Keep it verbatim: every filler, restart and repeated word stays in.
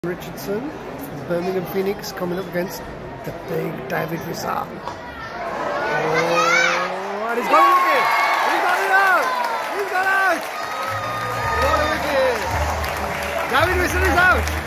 Richardson from Birmingham Phoneix coming up against the big David Wiese. Oh, and he's got it again! He's got it out! He's got out! What a wicket! David Wiese is out!